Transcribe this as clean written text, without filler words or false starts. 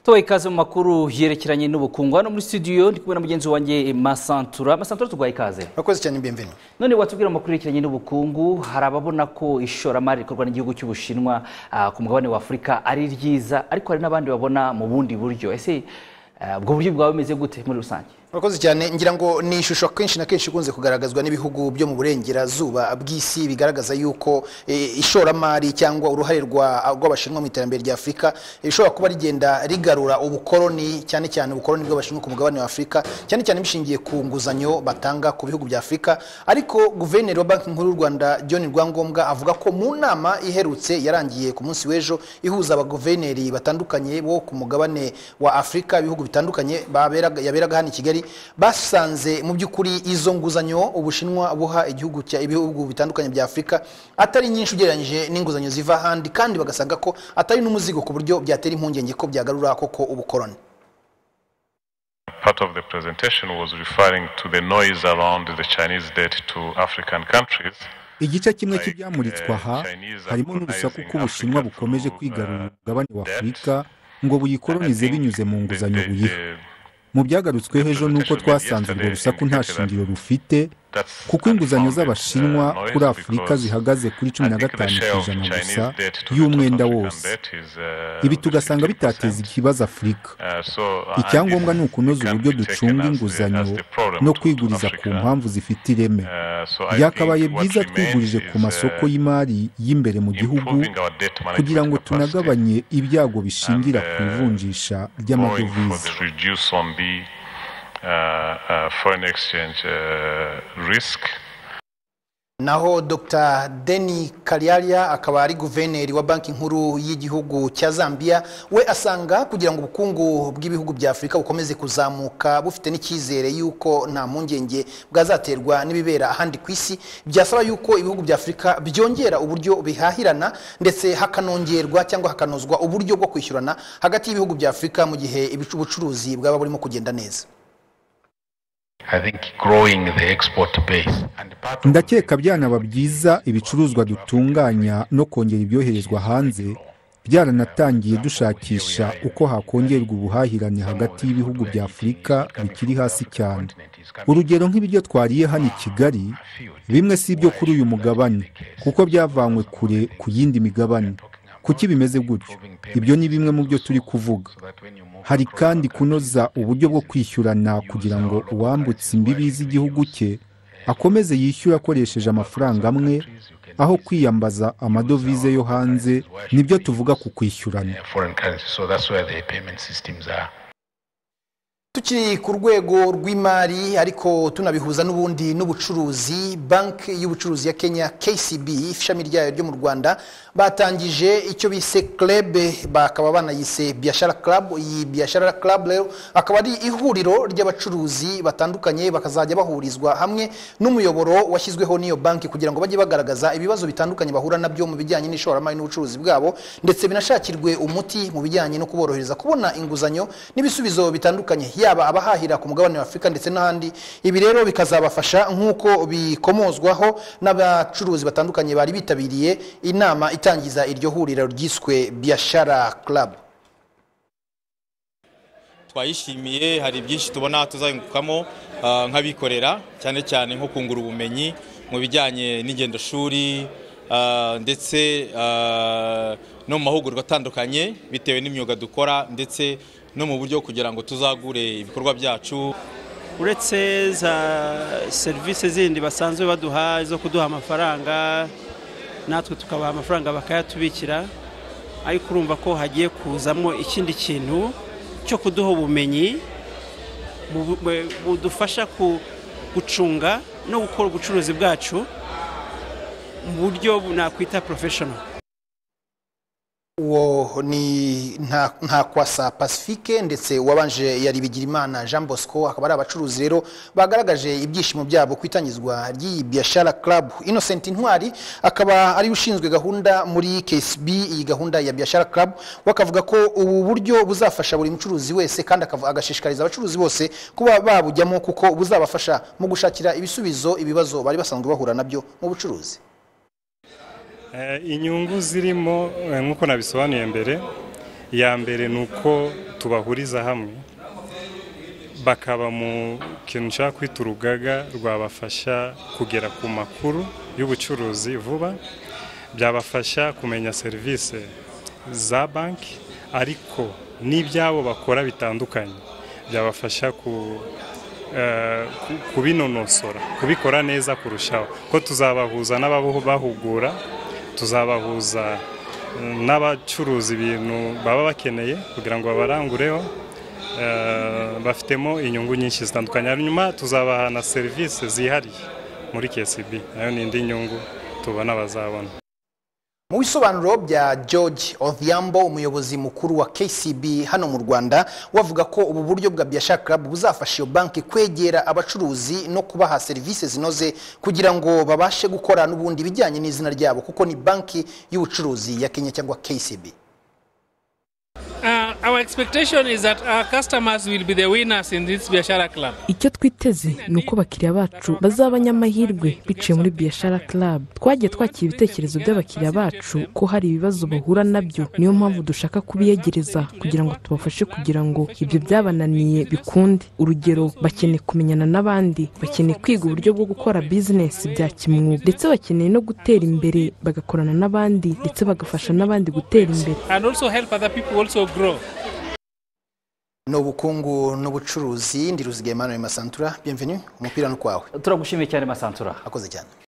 Tuwa ikaze mu makuru yerekeranye n'ubukungu hano muri studio ndi kumwe na mugenzi wanjye Masantura tuguha ikaze. Bakoze cyane bienvenue. None watubwira amakuru yerekeranye n'ubukungu harababona ko ishoramari rikorwa n'igihugu cy'Ubushinwa ku mugabane wa Afurika ari ryiza ariko hari nabandi babona mu bundi buryo. Ese ubwo buryo bwawe bumeze gute muri rusange? Bakoze cyane ngira ngo ni ishusho kenshi na kenshi ikunze kugaragazwa n'ibihugu byo mu burengerazuba bw'isi bigaragaza yuko ishoramari cyangwa uruhare rw'Abashinwa mu iterambere rya Afurika ishobora kuba rigenda rigarura ubukoloni cyane cyane ubukoloni bw'Abashinwa ku mugabane wa Afurika cyane cyane bishingiye ku nguzanyo batanga ku bihugu bya Afurika. Ariko guverineri wa Banki Nkuru y'u Rwanda Gov Rwangombwa avuga ko mu nama iherutse yarangiye ku munsi w'ejo ihuza abaguverineri batandukanye bo ku mugabane wa Afurika ibihugu bitandukanye yaberaga hano i Kigali basanze mu by'ukuri izo nguzanyo Ubushinwa buha ibihugu bitandukanye bya Afurika atari nyinshi ugereranyije n'inguzanyo ziva handi kandi bagasaga ko atari n'umuzigo ku buryo byatera impungenge ko byagarura koko ubukoloni. Part of the presentation was referring to the noise around the Chinese debt to African countries. Igice kimwe cy'ibyamuritswa aha harimo n'urusaku ko Ubushinwa bukomeje kwigarurira umugabane wa Afurika ngo buyikolonize binyuze mu nguzanyo buyiha. Mu byagarutsweho ejo nuko twasanze urwo rusaku nta shingiro rufite kuko inguzanyo z'Abashinwa kuri Afurika zihagaze kuri 15% gusa y'umwenda wose. Ibi tugasanga bitateza ikibazo Afurika. Icyangombwa ni ukunoza uburyo ducunga inguzanyo no kwiguriza ku mpamvu zifite ireme. Byakabaye byiza twigurije ku masoko y'imari y'imbere mu gihugu kugira ngo tunagabanye ibyago bishingira ku ivunjisha ry'amadovize. Foreign exchange risk. Naho Dr. Deni Kaliaria akaba ari guverineri wa Banki Nkuru y'igihugu cya Zambia we asanga kugira ngo ubukungu bw'ibihugu bya Afurika bukomeze kuzamuka bufite n'icyizere yuko nta mpungenge bwazaterwa n'ibibera ahandi ku isi byasaba yuko ibihugu bya Afurika byongera uburyo bihahirana ndetse hakanongerwa cyangwa hakanozwa uburyo bwo kwishyurana hagati y'ibihugu bya Afurika mu gihe ubucuruzi bwaba burimo kugenda neza. I think growing the export base. Ndakeka byanaba byiza ibicuruzwa dutunganya no kongera ibyoherezwa hanze byaranatangiye dushakisha uko hakongerwa ubuhahirane hagati y'ibihugu bya Afurika bikiri hasi cyane. Urugero nk'ibiryo twariye hano i Kigali bimwe si ibyo kuri uyu mugabane kuko byavanywe kure ku yindi migabane. Kuki bimeze gutyo? Ibyo ni bimwe mu byo turi kuvuga. Hari kandi kunoza uburyo bwo kwishyurana kugira ngo uwambutse imbibi z'igihugu cye akomeze yishyura akoresheje amafaranga amwe aho kwiyambaza amadovize yo hanze nibyo tuvuga ku kwishyurana. Tukiri ku rwego rw'imari ariko tunabihuza n'ubundi n'ubucuruzi, Banki y'ubucuruzi ya Kenya KCB ishami ryayo ryo mu Rwanda batangije icyo bise club bakaba banayise Biashara Club. Iyi Biashara Club rero akaba ari ihuriro ry'abacuruzi batandukanye bakazajya bahurizwa hamwe n'umuyoboro washyizweho n'iyo banki kugira ngo bajye bagaragaza ibibazo bitandukanye bahura nabyo mu bijyanye n'ishoramari n'ubucuruzi bwabo ndetse binashakirwe umuti mu bijyanye no kuborohereza kubona inguzanyo n'ibisubizo bitandukanye yaba abahahira ku mugabane wa Afurika ndetse n'ahandi. Ibi rero bikazabafasha nk'uko bikomozwaho n'abacuruzi batandukanye bari bitabiriye inama itangiza iryo huriro ryiswe Biashara Club. Twayishimiye, hari byinshi tubona tuzayungukamo nk'abikorera cyane cyane nko kungura ubumenyi mu bijyanye n'ingendo shuri ndetse no mu mahugurwa atandukanye bitewe n'imyuga dukora ndetse no mu buryo kugira ngo tuzagure ibikorwa byacu. Uretse za service zindi basanzwe baduha zo kuduha amafaranga natwe tukabaha amafaranga bakayatubikira, ariko urumva ko hagiye kuzamo ikindi kintu cyo kuduha ubumenyi budufasha gucunga no gukora ubucuruzi bwacu mu buryo nakwita professional. Uwo ni nta kwasa Pacifique ndetse wabanje yari Bigirimana Jean Bosco akaba ari abacuruzi rero bagaragaje ibyishimo byabo kwitangizwa ry'iyi Biashara Club. Innocent Ntwari akaba ari ushinzwe gahunda muri KSB iyi gahunda ya Biashara Club wakavuga ko ubu buryo buzafasha buri mucuruzi wese kandi agashishikariza abacuruzi bose kuba babujyamo kuko buzabafasha mu gushakira ibisubizo ibibazo bari basanzwe bahura nabyo mu bucuruzi. Inyungu zirimo nkuko nabisobanuye mbere ya mbere nuko tubahuriza hamwe bakaba mu kintu nshaka kwita urugaga rwabafasha kugera ku makuru y'ubucuruzi vuba, byabafasha kumenya serivisi za banki ariko n'ibyabo bakora bitandukanye, byabafasha kubinonosora, kubikora neza kurushaho, ko tuzabahuza n'abahugura, tuzabahuza n'abacuruza ibintu baba bakeneye kugira ngo babarangureho, bafitemo inyungu nyinshi zitandukanye. Hanyuma tuzabaha na serivisi zihariye muri KCB, nayo ni indi nyungu tubona bazabona. Mu bisobanuro bya George Odhiambo, umuyobozi mukuru wa KCB hano mu Rwanda, wavuga ko ubu buryo bwa Biashara Club buzafasha iyo banki kwegera abacuruzi no kubaha serivisi zinoze kugira ngo babashe gukora n'ubundi bijyanye n'izina ryabo, kuko ni banki y'ubucuruzi ya Kenya cyangwa KCB. Our expectation is that our customers will be the winners in this Biashara Club. Icyo twiteze nuko bakiriya bacu bazabanyamahirwe biciye muri Biashara Club. Twagiye twakira ibitekerezo by'abakiriya bacu ko hari ibibazo bahura nabyo, niyo mpamvu dushaka kubiyegereza kugira ngo tubafashe kugira ngo ibyo byabananiye bikunde. Urugero, bakeneye kumenyana n'abandi, bakeneye kwiga uburyo bwo gukora business bya kimwuga, ndetse bakeneye no gutera imbere bagakorana n'abandi ndetse bagafasha n'abandi gutera imbere. And also help other people also grow. N'ubukungu n'ubucuruzi, ndi Ruzige Emmanuel Masantura. Bienvenue, umupira no kwawe. Turagushimiye cyane Masantura. Akoze cyane.